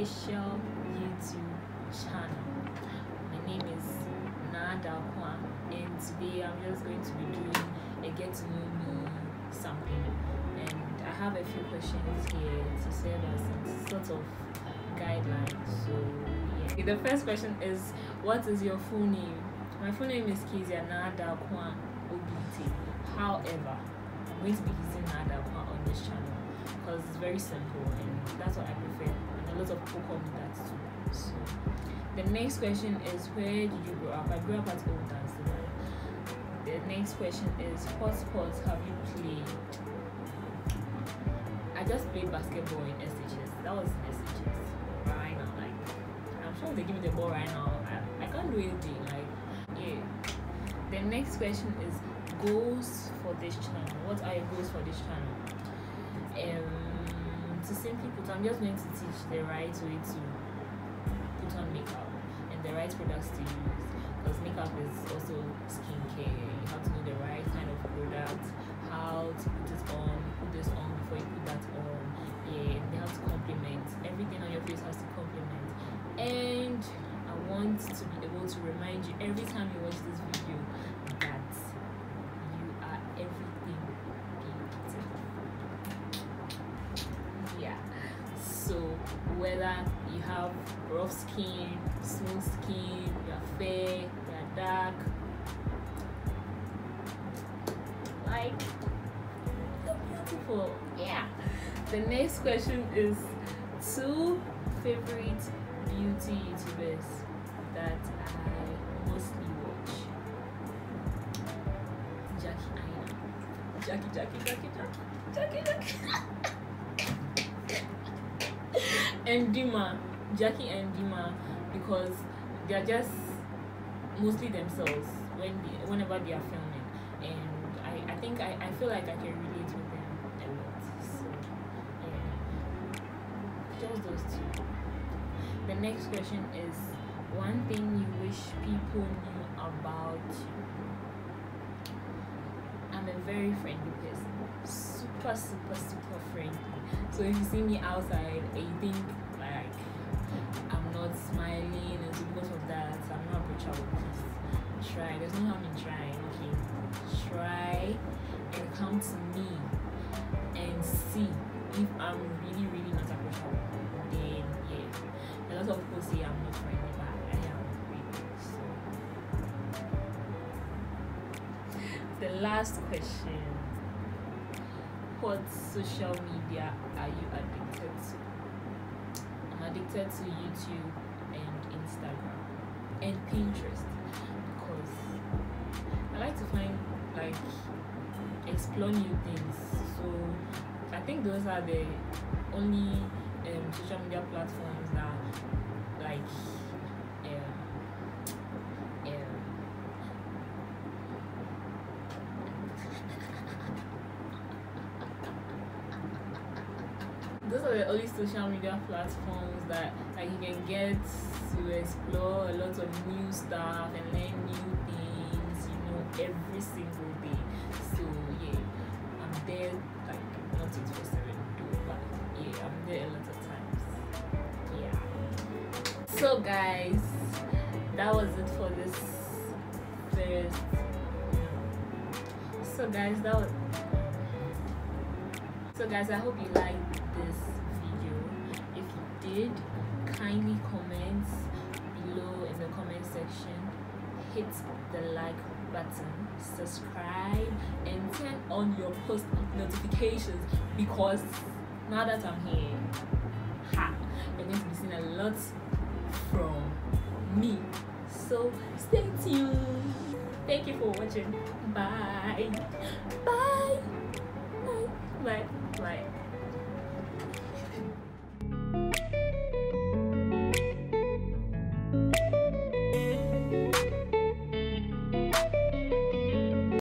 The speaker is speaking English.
official YouTube channel. My name is Naa Darkoa, and today I'm just going to be doing a get to know me something, and I have a few questions here to serve as some sort of guidelines. So yeah, the first question is, what is your full name? My full name is Naa Darkoa OBT. However, I'm going to be using Naa Darkoa on this channel because it's very simple and that's what I prefer, and a lot of people call me that too. So the next question is, where did you grow up? I grew up at Old Amsterdam. The next question is, what sports have you played? I just played basketball in SHS. That was in SHS. Right now, like, I'm sure if they give me the ball right now, I can't do anything. Like, yeah. The next question is, goals for this channel. What are your goals for this channel? To simply put, I'm just going to teach the right way to put on makeup and the right products to use, because makeup is also skincare. You have to know the right kind of product, how to put it on, put this on before you put that on. Yeah, they have to complement. Everything on your face has to complement. And I want to be able to remind you every time you watch this video that you are everything beautiful. Yeah. So whether you have rough skin, smooth skin, you're fair, you're dark, like, you're beautiful. Yeah. The next question is, 2 favorite beauty YouTubers that I mostly watch. Jackie and Dima, Jackie and Dima, because they are just mostly themselves whenever they are filming, and I think I feel like I can relate with them a lot. So yeah, just those 2. The next question is, one thing you wish people knew about you. I'm a very friendly person, super friendly. So if you see me outside and you think like I'm not smiling, it's because of that I'm not approachable, please try. There's no harm in trying. Okay, try and come to me and see if I'm really not approachable. Then yeah, a lot of people say I'm not friendly, but I am really. So the last question, what social media are you addicted to? I'm addicted to YouTube and Instagram and Pinterest, because I like to find, like, explore new things. So I think those are the only social media platforms that, like, those are the only social media platforms that, like, you can get to explore a lot of new stuff and learn new things, you know, every single day. So yeah, I'm there, like, not 24/7, but yeah, I'm there a lot of times. Yeah. So guys, that was it for this first. So guys, I hope you liked this video. If you did, kindly comment below in the comment section, hit the like button, subscribe, and turn on your post notifications, because now that I'm here, you're going to be seeing a lot from me. So stay tuned. Thank you for watching. Bye.